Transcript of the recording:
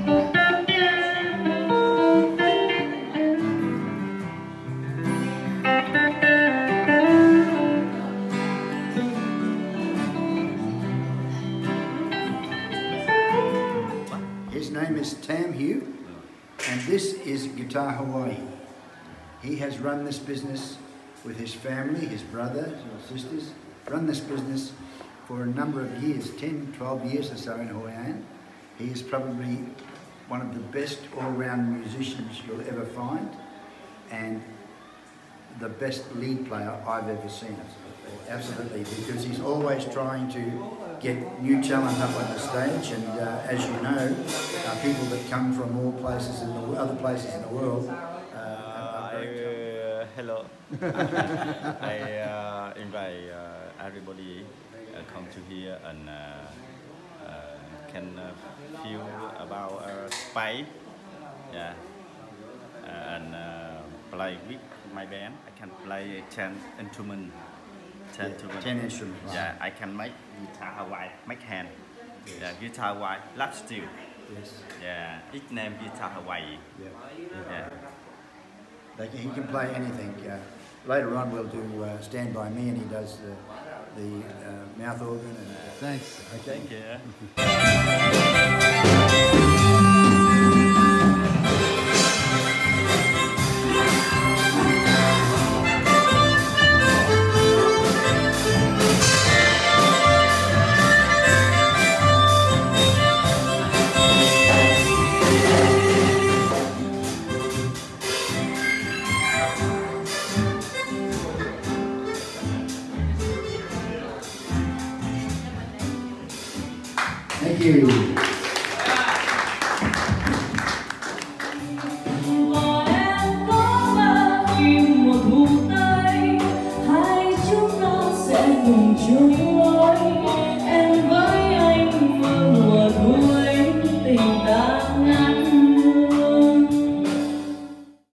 His name is Tam Hugh, and this is Guitar Hawaii. He has run this business with his family, his brothers or sisters, run this business for a number of years, 10, 12 years or so in Hawaiian. He is probably one of the best all-round musicians you'll ever find, and the best lead player I've ever seen. Absolutely, because he's always trying to get new talent up on the stage, and as you know, people that come from all places in the other places in the world. Hello. I invite everybody come to here and can feel about spice, yeah, and play with my band. I can play 10 instruments. 10 instruments. Yeah, I can make guitar Hawaii, make hand. Yes. Yeah, guitar Hawaii, lap steel. Yes. Yeah, it name guitar Hawaii. Yeah. He can play anything. Later on we'll do Stand By Me, and he does the mouth organ. And, thanks. Okay. Thank you. Thank you.